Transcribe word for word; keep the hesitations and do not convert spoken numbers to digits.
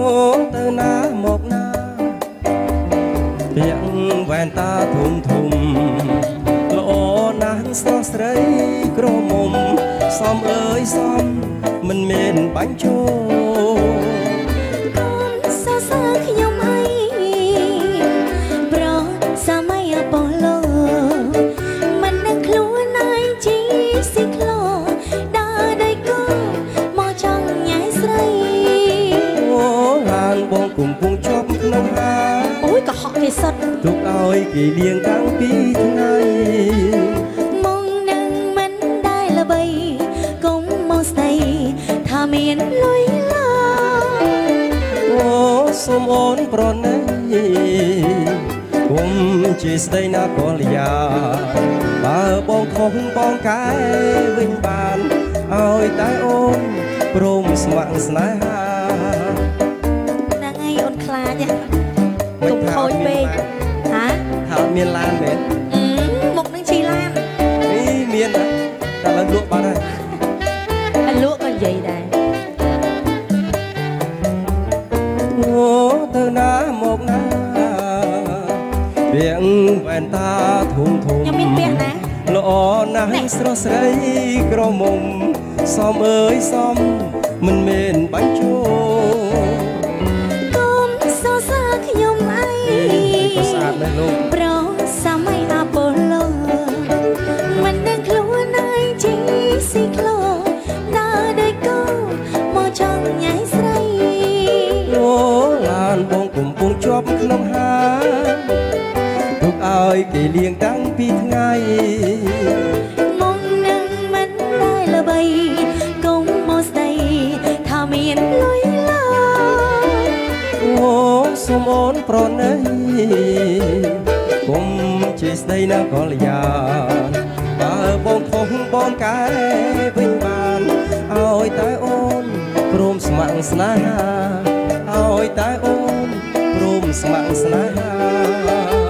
ទៅណាមកណាពាក់វ៉ែនតាធំធំល្អណាស់ស្រស់ស្រីក្រមុំសំអើយសំមិនមានបាញ់ជោកូនសរសើរខ្ញុំអីប្រសម័យអប៉ូឡូមិនដឹងខ្លួនឯងជីស៊ីក្លោដើរដៃគោមកចង់ញ៉ៃស្រីអូឡានបងគុំពុងជាប់ក្នុងហាអូយក៏ហក់គេសុតទុកឲ្យគេលៀងតាំងពីថ្ងៃមកនឹងមិនដែលល្បីកុំមកស្ដីថាមានលុយឡើយអូសូមអូនប្រណីគុំជាស្ដីណាកលយាបើបងខុសបងកែវិញបានឲ្យតែអូនព្រមស្ម័គ្រស្នេហាហ្នឹងហើយអូនខ្លាចកុំខូចពេកហាថាអត់មានឡានមែនមុខនឹងជីឡាននេះមានតែឡើងលក់បាត់ហើយតែលក់ក៏និយាយដែរអូទៅណាមកណាពាក់វ៉ែនតាធំធំខ្ញុំមានពាក់ណាល្អណាស់ស្រស់ស្រីក្រមុំសំអើយសំមិនមានបាញ់ជោកុំសរសើរខ្ញុំអីក៏ស្អាតដែរលោកប្រសម័យអាប៉ូឡូមិនដឹងខ្លួនឯងជីស៊ីក្លោដើរដៃគោមកចង់ញ៉ៃស្រីអូឡានបងកំពុងជាប់ក្នុងហាទុកឲ្យគេលៀងតាំងពីថ្ងៃមកនឹងមិនដែលល្បីកុំមកស្ដីថាមានលុយឡើយអូសូមអូនប្រណីគុំជាស្ដីណាកលយាបើបងខុសបងកែវិញបានឲ្យតែអូនព្រមស្ម័គ្រស្នេហាឲ្យតែអូនព្រមស្ម័គ្រស្នេហា